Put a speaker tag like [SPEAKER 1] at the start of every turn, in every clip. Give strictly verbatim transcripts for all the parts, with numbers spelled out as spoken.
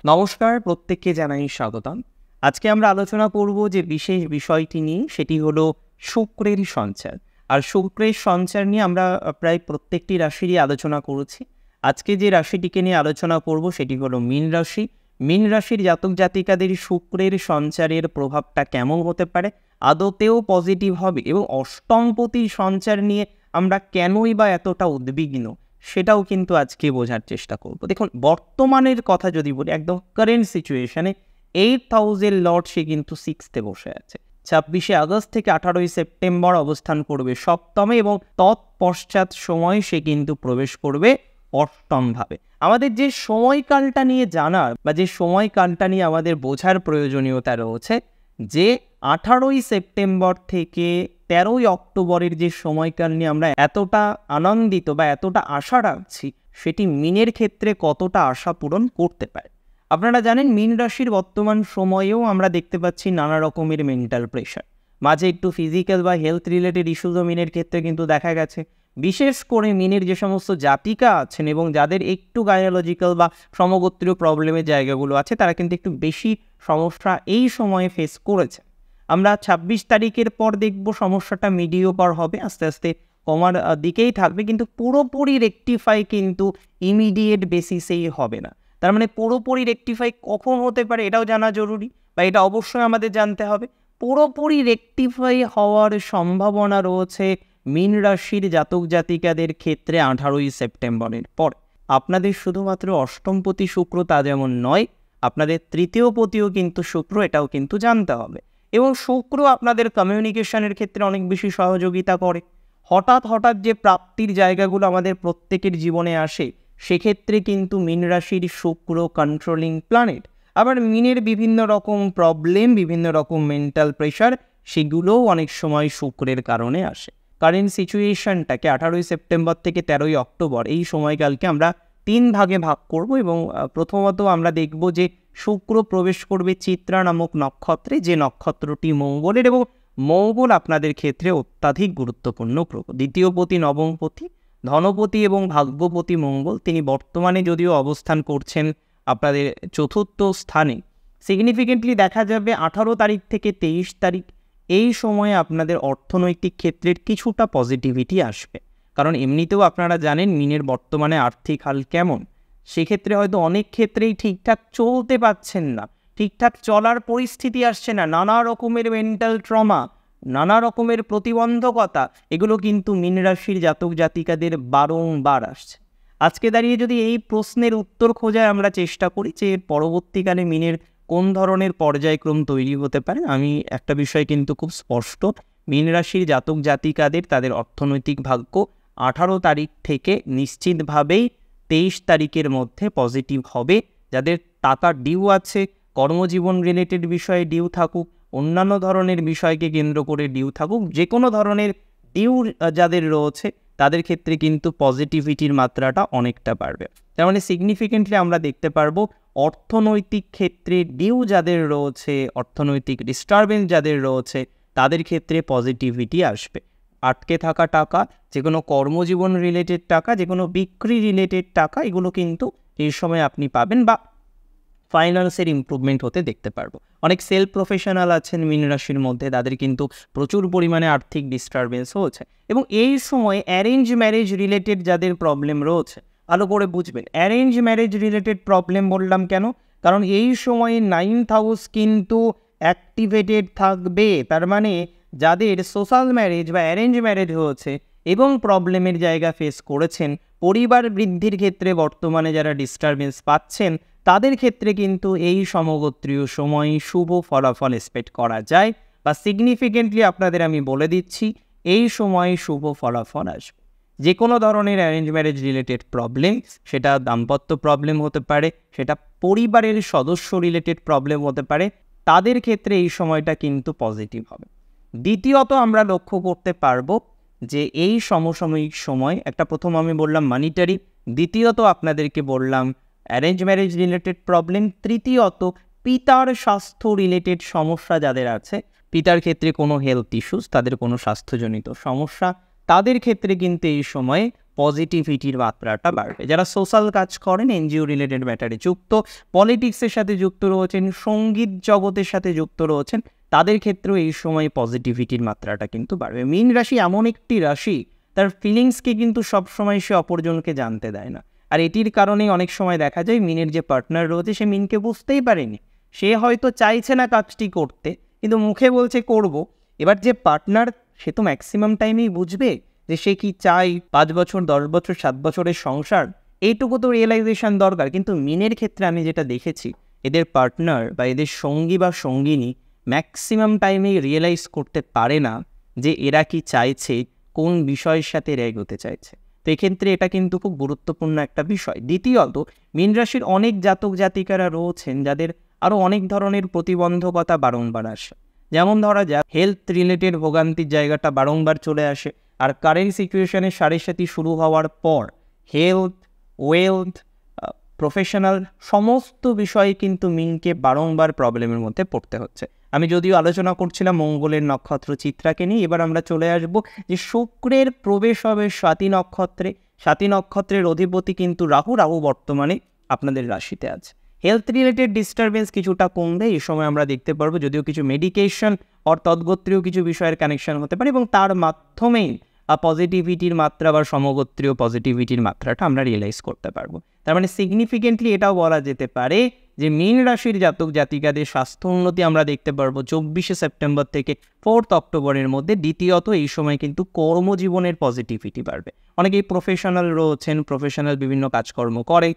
[SPEAKER 1] নমস্কার, প্রত্যেককে জানাই স্বাগতম। আজকে আমরা আলোচনা করব যে বিশেষ বিষয়টি নিয়ে, সেটি হলো শুক্রের সঞ্চার। আর শুক্রের সঞ্চার নিয়ে আমরা প্রায় প্রত্যেকটি রাশিরই আলোচনা করেছি। আজকে যে রাশিটিকে নিয়ে আলোচনা করব সেটি হলো মীন রাশি। মীন রাশির জাতক জাতিকাদের শুক্রের সঞ্চারের প্রভাবটা কেমন হতে পারে, আদতেও পজিটিভ হবে, এবং অষ্টমপতি সঞ্চার নিয়ে আমরা কেনই বা এতটা উদ্বিগ্ন সেটাও কিন্তু আজকে বোঝার চেষ্টা করব। দেখুন, বর্তমানের কথা যদি বলি, একদম কারেন্ট সিচুয়েশনে এইট হাউসের লর্ড সে কিন্তু সিক্সথে বসে আছে। ছাব্বিশে আগস্ট থেকে আঠারোই সেপ্টেম্বর অবস্থান করবে সপ্তমে, এবং তৎপশ্চাৎ সময় সে কিন্তু প্রবেশ করবে অষ্টমভাবে। আমাদের যে সময়কালটা নিয়ে জানার বা যে সময়কালটা নিয়ে আমাদের বোঝার প্রয়োজনীয়তা রয়েছে, যে আঠারোই সেপ্টেম্বর থেকে তেরোই অক্টোবরের যে সময়কাল নিয়ে আমরা এতটা আনন্দিত বা এতটা আশা রাখছি, সেটি মীনের ক্ষেত্রে কতটা আশা পূরণ করতে পারে। আপনারা জানেন, মীন রাশির বর্তমান সময়েও আমরা দেখতে পাচ্ছি নানা রকমের মেন্টাল প্রেশার। মাঝে একটু ফিজিক্যাল বা হেলথ রিলেটেড ইস্যুজও মীনের ক্ষেত্রে কিন্তু দেখা গেছে। বিশেষ করে মীনের যে সমস্ত জাতিকা আছেন এবং যাদের একটু গাইনোলজিক্যাল বা সমগোত্রীয় প্রবলেমের জায়গাগুলো আছে, তারা কিন্তু একটু বেশি সমস্যা এই সময়ে ফেস করেছে। আমরা ছাব্বিশ তারিখের পর দেখব সমস্যাটা মিডিওকর হবে, আস্তে আস্তে কমার দিকেই থাকবে, কিন্তু পুরোপুরি রেকটিফাই কিন্তু ইমিডিয়েট বেসিসেই হবে না। তার মানে পুরোপুরি রেকটিফাই কখন হতে পারে এটাও জানা জরুরি, বা এটা অবশ্যই আমাদের জানতে হবে। পুরোপুরি রেকটিফাই হওয়ার সম্ভাবনা রয়েছে মীন রাশির জাতক জাতিকাদের ক্ষেত্রে আঠারোই সেপ্টেম্বরের পর। আপনাদের শুধুমাত্র অষ্টমপতি শুক্র তা যেমন নয়, আপনাদের তৃতীয় পতিও কিন্তু শুক্র, এটাও কিন্তু জানতে হবে। এবং শুক্র আপনাদের কমিউনিকেশনের ক্ষেত্রে অনেক বেশি সহযোগিতা করে। হঠাৎ হঠাৎ যে প্রাপ্তির জায়গাগুলো আমাদের প্রত্যেকের জীবনে আসে, সেক্ষেত্রে কিন্তু মীন রাশির শুক্র কন্ট্রোলিং প্ল্যানেট। আবার মীনের বিভিন্ন রকম প্রবলেম, বিভিন্ন রকম মেন্টাল প্রেশার, সেগুলোও অনেক সময় শুক্রের কারণে আসে। কারেন্ট সিচুয়েশনটাকে আঠারোই সেপ্টেম্বর থেকে তেরোই অক্টোবর এই সময়কালকে আমরা তিন ভাগে ভাগ করব, এবং প্রথমত আমরা দেখব যে শুক্র প্রবেশ করবে চিত্রা নামক নক্ষত্রে, যে নক্ষত্রটি মঙ্গলের, এবং মঙ্গল আপনাদের ক্ষেত্রে অত্যাধিক গুরুত্বপূর্ণ গ্রহ। দ্বিতীয় পতি, নবমপতি, ধনপতি এবং ভাগ্যপতি মঙ্গল, তিনি বর্তমানে যদিও অবস্থান করছেন আপনাদের চতুর্থ স্থানে, সিগনিফিকেন্টলি দেখা যাবে আঠারো তারিখ থেকে তেইশ তারিখ এই সময়ে আপনাদের অর্থনৈতিক ক্ষেত্রের কিছুটা পজিটিভিটি আসবে। কারণ এমনিতেও আপনারা জানেন মীনের বর্তমানে আর্থিক হাল কেমন। সেক্ষেত্রে হয়তো অনেক ক্ষেত্রেই ঠিকঠাক চলতে পারছেন না, ঠিকঠাক চলার পরিস্থিতি আসছে না, নানা রকমের মেন্টাল ট্রমা, নানা রকমের প্রতিবন্ধকতা, এগুলো কিন্তু মীন রাশির জাতক জাতিকাদের বারংবার আসছে। আজকে দাঁড়িয়ে যদি এই প্রশ্নের উত্তর খোঁজায় আমরা চেষ্টা করি যে পরবর্তীকালে মীনের কোন ধরনের পর্যায়ক্রম তৈরি হতে পারে, আমি একটা বিষয় কিন্তু খুব স্পষ্ট, মীন রাশির জাতক জাতিকাদের তাদের অর্থনৈতিক ভাগ্য আঠারো তারিখ থেকে নিশ্চিতভাবেই তেইশ তারিখের মধ্যে পজিটিভ হবে। যাদের টাকা ডিউ আছে, কর্মজীবন রিলেটেড বিষয়ে ডিউ থাকুক, অন্যান্য ধরনের বিষয়কে কেন্দ্র করে ডিউ থাকুক, যে কোনো ধরনের ডিউ যাদের রয়েছে তাদের ক্ষেত্রে কিন্তু পজিটিভিটির মাত্রাটা অনেকটা বাড়বে। তার মানে সিগনিফিকেন্টলি আমরা দেখতে পারবো অর্থনৈতিক ক্ষেত্রে ডিউ যাদের রয়েছে, অর্থনৈতিক ডিস্টারবেন্স যাদের রয়েছে, তাদের ক্ষেত্রে পজিটিভিটি আসবে। আটকে থাকা টাকা, যে কোনো কর্মজীবন রিলেটেড টাকা, যে কোনো বিক্রি রিলেটেড টাকা, এগুলো কিন্তু এই সময় আপনি পাবেন, বা ফাইন্যান্সের ইমপ্রুভমেন্ট হতে দেখতে পারবো। অনেক সেলফ প্রফেশনাল আছেন মীন রাশির মধ্যে, তাদের কিন্তু প্রচুর পরিমাণে আর্থিক ডিস্টারবেন্স হচ্ছে। এবং এই সময় অ্যারেঞ্জ ম্যারেজ রিলেটেড যাদের প্রবলেম রয়েছে, ভালো করে বুঝবেন। অ্যারেঞ্জ ম্যারেজ রিলেটেড প্রবলেম বললাম কেন? কারণ এই সময়ে নাইন্থ হাউস কিন্তু অ্যাক্টিভেটেড থাকবে। তার মানে যাদের সোশ্যাল ম্যারেজ বা অ্যারেঞ্জ ম্যারেজ হয়েছে এবং প্রবলেমের জায়গা ফেস করেছেন, পরিবার বৃদ্ধির ক্ষেত্রে বর্তমানে যারা ডিস্টারবেন্স পাচ্ছেন, তাদের ক্ষেত্রে কিন্তু এই সমগোত্রীয় সময় শুভ ফলাফল এক্সপেক্ট করা যায়, বা সিগনিফিকেন্টলি আপনাদের আমি বলে দিচ্ছি এই সময় শুভ ফলাফল আসবে। যে কোনো ধরনের অ্যারেঞ্জ ম্যারেজ রিলেটেড প্রবলেম, সেটা দাম্পত্য প্রবলেম হতে পারে, সেটা পরিবারের সদস্য রিলেটেড প্রবলেম হতে পারে, তাদের ক্ষেত্রে এই সময়টা কিন্তু পজিটিভ হবে। দ্বিতীয়ত আমরা লক্ষ্য করতে পারবো যে এই সমসাময়িক সময়, একটা প্রথম আমি বললাম মানিটারি, দ্বিতীয়ত আপনাদেরকে বললাম অ্যারেঞ্জ ম্যারেজ রিলেটেড প্রবলেম, তৃতীয়ত পিতার স্বাস্থ্য রিলেটেড সমস্যা যাদের আছে, পিতার ক্ষেত্রে কোনো হেলথ ইস্যুস, তাদের কোনো স্বাস্থ্যজনিত সমস্যা, তাদের ক্ষেত্রে কিন্তু এই সময়ে পজিটিভিটির মাত্রাটা বাড়বে। যারা সোশ্যাল কাজ করেন, এনজিও রিলেটেড ম্যাটারে যুক্ত, পলিটিক্সের সাথে যুক্ত রয়েছেন, সঙ্গীত জগতের সাথে যুক্ত রয়েছেন, তাদের ক্ষেত্রেও এই সময় পজিটিভিটির মাত্রাটা কিন্তু বাড়বে। মীন রাশি এমন একটি রাশি, তার ফিলিংসকে কিন্তু সবসময় সে অপরজনকে জানতে দেয় না। আর এটির কারণেই অনেক সময় দেখা যায় মিনের যে পার্টনার রয়েছে সে মিনকে বুঝতেই পারেনি। সে হয়তো চাইছে না কাজটি করতে, কিন্তু মুখে বলছে করব। এবার যে পার্টনার, সে তো ম্যাক্সিমাম টাইমেই বুঝবে যে সে কি চাই, পাঁচ বছর দশ বছর সাত বছরের সংসার, এইটুকু তো রিয়েলাইজেশন দরকার। কিন্তু মিনের ক্ষেত্রে আমি যেটা দেখেছি, এদের পার্টনার বা এদের সঙ্গী বা সঙ্গিনী ম্যাক্সিমাম টাইমেই রিয়েলাইজ করতে পারে না যে এরা কি চাইছে, কোন বিষয়ের সাথে এরা এগোতে চাইছে। তো এক্ষেত্রে এটা কিন্তু খুব গুরুত্বপূর্ণ একটা বিষয়। দ্বিতীয়ত, মীন রাশির অনেক জাতক জাতিকারা রয়েছেন যাদের আরও অনেক ধরনের প্রতিবন্ধকতা বারংবার আসে। যেমন ধরা যাক, হেলথ রিলেটেড ভোগান্তির জায়গাটা বারংবার চলে আসে। আর কারেন্ট সিচুয়েশনের সাড়ে সাথী শুরু হওয়ার পর হেলথ, ওয়েলথ, প্রফেশনাল সমস্ত বিষয়ে কিন্তু মিনকে বারংবার প্রবলেমের মধ্যে পড়তে হচ্ছে। আমি যদিও আলোচনা করছিলাম মঙ্গলের নক্ষত্র চিত্রাকে নিয়ে, এবার আমরা চলে আসব যে শুক্রের প্রবেশ হবে স্বাতী নক্ষত্রে। স্বাতী নক্ষত্রের অধিপতি কিন্তু রাহু। রাহু বর্তমানে আপনাদের রাশিতে আছে। হেলথ রিলেটেড ডিস্টারবেন্স কিছুটা কমবে এই সময় আমরা দেখতে পারবো, যদিও কিছু মেডিকেশন অর তদ্গোত্রীয় কিছু বিষয়ের কানেকশন হতে পারে এবং তার মাধ্যমেই পজিটিভিটির মাত্রা বা সমগোত্রীয় পজিটিভিটির মাত্রাটা আমরা রিয়েলাইজ করতে পারবো। তার মানে সিগনিফিকেন্টলি এটাও বলা যেতে পারে যে মীন রাশির জাতক জাতিকাদের স্বাস্থ্য উন্নতি আমরা দেখতে পারবো চব্বিশে সেপ্টেম্বর থেকে ফোর্থ অক্টোবরের মধ্যে। দ্বিতীয়ত, এই সময় কিন্তু কর্মজীবনের পজিটিভিটি বাড়বে। অনেকেই প্রফেশনাল রয়েছেন, প্রফেশনাল বিভিন্ন কাজকর্ম করে,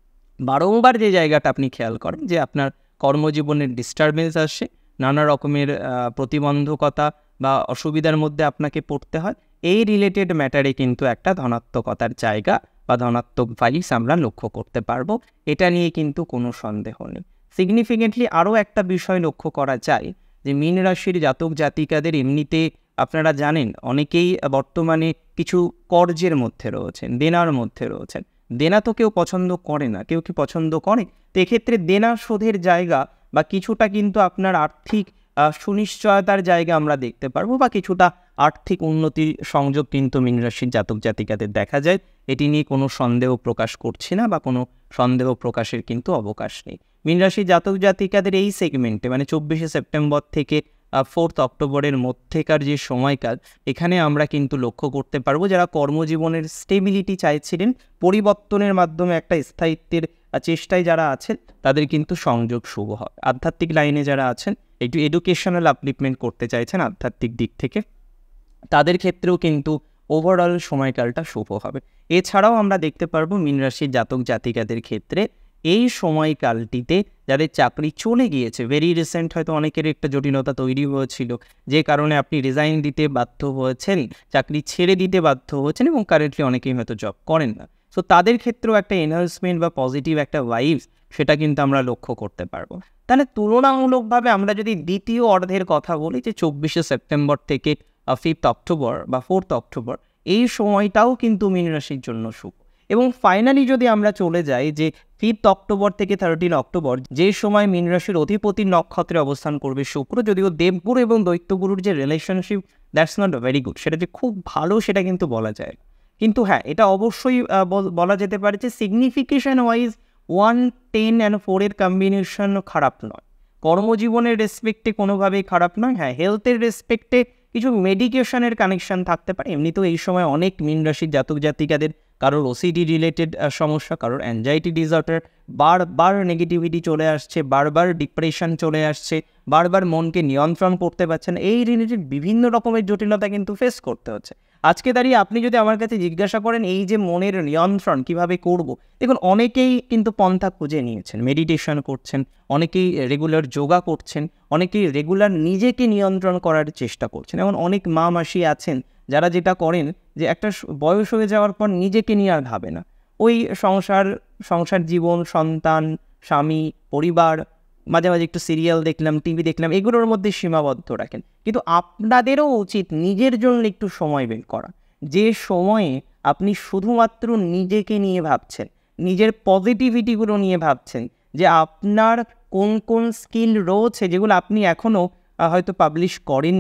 [SPEAKER 1] বারংবার যে জায়গাটা আপনি খেয়াল করেন যে আপনার কর্মজীবনের ডিস্টারবেন্স আসে, নানা রকমের প্রতিবন্ধকতা বা অসুবিধার মধ্যে আপনাকে পড়তে হয়, এই রিলেটেড ম্যাটারে কিন্তু একটা ধনাত্মকতার জায়গা বা ধনাত্মক ভাইবস আমরা লক্ষ্য করতে পারবো। এটা নিয়ে কিন্তু কোনো সন্দেহ নেই। সিগনিফিকেন্টলি আরও একটা বিষয় লক্ষ্য করা যায় যে মীন রাশির জাতক জাতিকাদের এমনিতে আপনারা জানেন অনেকেই বর্তমানে কিছু কর্জের মধ্যে রয়েছেন, দেনার মধ্যে রয়েছেন। দেনা তো কেউ পছন্দ করে না, কেউ কি পছন্দ করে? তো এক্ষেত্রে দেনা শোধের জায়গা বা কিছুটা কিন্তু আপনার আর্থিক সুনিশ্চয়তার জায়গা আমরা দেখতে পারবো, বা কিছুটা আর্থিক উন্নতির সংযোগ কিন্তু মীন রাশির জাতক জাতিকাদের দেখা যায়। এটি নিয়ে কোনো সন্দেহ প্রকাশ করছি না বা কোনো সন্দেহ প্রকাশের কিন্তু অবকাশ নেই। মীন রাশির জাতক জাতিকাদের এই সেগমেন্টে মানে চব্বিশে সেপ্টেম্বর থেকে ফোর্থ অক্টোবরের মধ্যেকার যে সময়কাল, এখানে আমরা কিন্তু লক্ষ্য করতে পারবো যারা কর্মজীবনের স্টেবিলিটি চাইছিলেন, পরিবর্তনের মাধ্যমে একটা স্থায়িত্বের চেষ্টায় যারা আছেন, তাদের কিন্তু সংযোগ শুভ হয়। আধ্যাত্মিক লাইনে যারা আছেন, একটু এডুকেশনাল আপলিফমেন্ট করতে চাইছেন আধ্যাত্মিক দিক থেকে, তাদের ক্ষেত্রেও কিন্তু ওভারঅল সময়কালটা শুভ হবে। এছাড়াও আমরা দেখতে পারবো মীন রাশির জাতক জাতিকাদের ক্ষেত্রে এই সময়কালটিতে যাদের চাকরি চলে গিয়েছে, ভেরি রিসেন্ট হয়তো অনেকের একটা জটিলতা তৈরি হয়েছিল, যে কারণে আপনি রিজাইন দিতে বাধ্য হয়েছেন, চাকরি ছেড়ে দিতে বাধ্য হয়েছেন এবং কারেন্টলি অনেকেই হয়তো জব করেন না। সো তাদের ক্ষেত্রেও একটা এনহান্সমেন্ট বা পজিটিভ একটা ভাইবস, সেটা কিন্তু আমরা লক্ষ্য করতে পারবো। তাহলে তুলনামূলকভাবে আমরা যদি দ্বিতীয় অর্ধের কথা বলি, যে চব্বিশে সেপ্টেম্বর থেকে ফিফথ অক্টোবর বা ফোর্থ অক্টোবর, এই সময়টাও কিন্তু মীন রাশির জন্য শুভ। এবং ফাইনালি যদি আমরা চলে যাই যে ফিফথ অক্টোবর থেকে থার্টিন অক্টোবর, যে সময় মীন রাশির অধিপতির নক্ষত্রে অবস্থান করবে শুক্র, যদিও দেবগুরু এবং দৈত্যগুরুর যে relationship, that's not very good, সেটা যে খুব ভালো সেটা কিন্তু বলা যায়। কিন্তু হ্যাঁ, এটা অবশ্যই বলা যেতে পারে যে signification wise one ten and ফোরের কম্বিনেশন খারাপ নয়, কর্মজীবনের রেসপেক্টে কোনোভাবেই খারাপ নয়। হ্যাঁ, হেলথের রেসপেক্টে কিছু মেডিকেশনের কানেকশন থাকতে পারে। এমনিতেও এই সময় অনেক মীন রাশির জাতক জাতিকাদের কারোর ওসিডি রিলেটেড সমস্যা, কারোর অ্যাংজাইটি ডিসঅর্ডার, বারবার নেগেটিভিটি চলে আসছে, বারবার ডিপ্রেশন চলে আসছে, বারবার মনকে নিয়ন্ত্রণ করতে পারছেন, এই রিলেটেড বিভিন্ন রকমের জটিলতা কিন্তু ফেস করতে হচ্ছে। আজকে দাঁড়িয়ে আপনি যদি আমার কাছে জিজ্ঞাসা করেন এই যে মনের নিয়ন্ত্রণ কিভাবে করব, দেখুন অনেকেই কিন্তু পন্থা খুঁজে নিয়েছেন, মেডিটেশন করছেন, অনেকেই রেগুলার যোগা করছেন, অনেকেই রেগুলার নিজেকে নিয়ন্ত্রণ করার চেষ্টা করছেন। এমন অনেক মা মাসি আছেন যারা যেটা করেন যে একটা বয়স হয়ে যাওয়ার পর নিজেকে নিয়ে আর ভাবে না, ওই সংসার সংসার জীবন, সন্তান, স্বামী, পরিবার, মাঝে মাঝে একটু সিরিয়াল দেখলাম, টিভি দেখলাম, এগুলোর মধ্যে সীমাবদ্ধ রাখেন। কিন্তু আপনাদেরও উচিত নিজের জন্য একটু সময় বের করা, যে সময়ে আপনি শুধুমাত্র নিজেকে নিয়ে ভাবছেন, নিজের পজিটিভিটিগুলো নিয়ে ভাবছেন, যে আপনার কোন কোন স্কিল রয়েছে যেগুলো আপনি এখনও হয়তো পাবলিশ করেননি,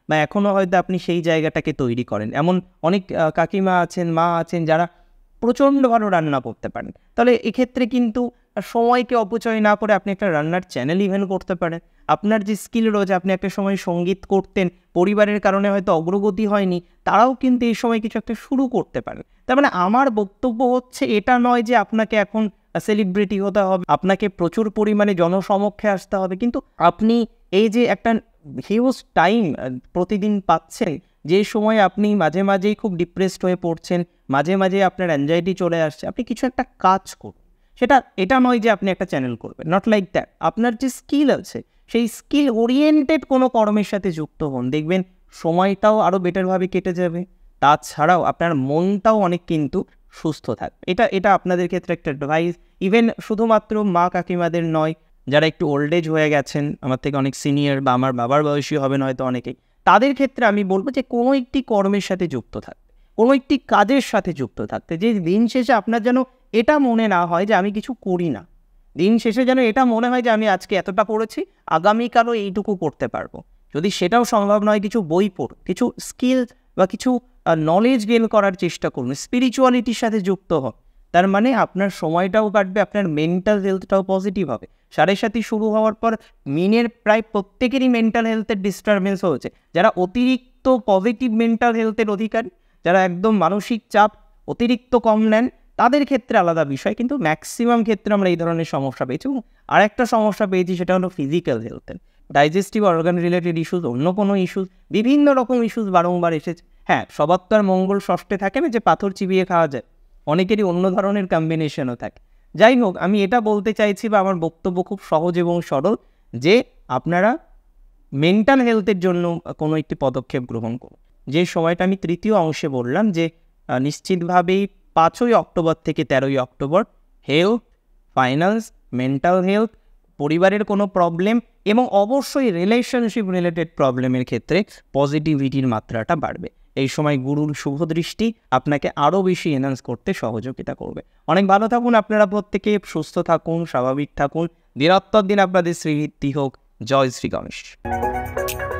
[SPEAKER 1] বা এখনও হয়তো আপনি সেই জায়গাটাকে তৈরি করেন। এমন অনেক কাকিমা আছেন, মা আছেন যারা প্রচণ্ড ভালো রান্না করতে পারেন। তাহলে এক্ষেত্রে কিন্তু সময়কে অপচয় না করে আপনি একটা রান্নার চ্যানেল ইভেন করতে পারেন। আপনার যে স্কিল রয়েছে, আপনি একটা সময় সঙ্গীত করতেন, পরিবারের কারণে হয়তো অগ্রগতি হয়নি, তারাও কিন্তু এই সময় কিছু একটা শুরু করতে পারেন। তার মানে আমার বক্তব্য হচ্ছে এটা নয় যে আপনাকে এখন সেলিব্রিটি হতে হবে, আপনাকে প্রচুর পরিমাণে জনসমক্ষে আসতে হবে, কিন্তু আপনি এই যে একটা হিউজ টাইম প্রতিদিন পাচ্ছেন, যে সময় আপনি মাঝে মাঝেই খুব ডিপ্রেসড হয়ে পড়ছেন, মাঝে মাঝে আপনার অ্যাংজাইটি চলে আসছে, আপনি কিছু একটা কাজ করুন। সেটা এটা নয় যে আপনি একটা চ্যানেল করবেন, নট লাইক দ্যাট। আপনার যে স্কিল আছে সেই স্কিল ওরিয়েন্টেড কোনো কর্মের সাথে যুক্ত হন, দেখবেন সময়টাও আরও বেটারভাবে কেটে যাবে, তাছাড়াও আপনার মনটাও অনেক কিন্তু সুস্থ থাকবে। এটা এটা আপনাদের ক্ষেত্রে একটা অ্যাডভাইস, ইভেন শুধুমাত্র মা কাকিমাদের নয়, যারা একটু ওল্ড এজ হয়ে গেছেন, আমার থেকে অনেক সিনিয়র বা আমার বাবার বয়সী হবেন হয়তো অনেকেই, তাদের ক্ষেত্রে আমি বলবো যে কোনো একটি কর্মের সাথে যুক্ত থাকতে, কোনো একটি কাজের সাথে যুক্ত থাকতে, যে দিন শেষে আপনার যেন এটা মনে না হয় যে আমি কিছু করি না, দিন শেষে যেন এটা মনে হয় যে আমি আজকে এতটা পড়েছি, আগামীকালও এইটুকু করতে পারবো। যদি সেটাও সম্ভব নয়, কিছু বই পড়ুন, কিছু স্কিল বা কিছু নলেজ গেইন করার চেষ্টা করুন, স্পিরিচুয়ালিটির সাথে যুক্ত হন। তার মানে আপনার সময়টাও কাটবে, আপনার মেন্টাল হেলথটাও পজিটিভ হবে। সাড়ে সাথী শুরু হওয়ার পর মিনের প্রায় প্রত্যেকেরই মেন্টাল হেলথের ডিস্টারবেন্স হয়েছে। যারা অতিরিক্ত পজিটিভ মেন্টাল হেলথের অধিকারী, যারা একদম মানসিক চাপ অতিরিক্ত কম নেন, তাদের ক্ষেত্রে আলাদা বিষয়, কিন্তু ম্যাক্সিমাম ক্ষেত্রে আমরা এই ধরনের সমস্যা পেয়েছি। এবং আরেকটা সমস্যা পেয়েছি, সেটা হলো ফিজিক্যাল হেলথের, ডাইজেস্টিভ অর্গান রিলেটেড ইস্যুস, অন্য কোনো ইস্যুস, বিভিন্ন রকম ইস্যুস বারংবার এসেছে। হ্যাঁ, সবার তো আর মঙ্গল ষষ্ঠে থাকে না যে পাথর চিবিয়ে খাওয়া যায়, অনেকেরই অন্য ধরনের কম্বিনেশনও থাকে। যাই হোক, আমি এটা বলতে চাইছি বা আমার বক্তব্য খুব সহজ এবং সরল, যে আপনারা মেন্টাল হেলথের জন্য কোনো একটি পদক্ষেপ গ্রহণ করুন। যে সময়টা আমি তৃতীয় অংশে বললাম যে নিশ্চিতভাবেই পাঁচই অক্টোবর থেকে তেরোই October health, finance, mental health, পরিবারের কোনো প্রবলেম এবং অবশ্যই রিলেশনশিপ রিলেটেড প্রবলেমের ক্ষেত্রে পজিটিভিটির মাত্রাটা বাড়বে। এই সময় গুরুর শুভ দৃষ্টি আপনাকে আরও বেশি এনহান্স করতে সহযোগিতা করবে। অনেক ভালো থাকুন আপনারা প্রত্যেকে, সুস্থ থাকুন, স্বাভাবিক থাকুন, দিনত্তর দিন আপনাদের শ্রীবৃদ্ধি হোক। জয় শ্রী গণেশ।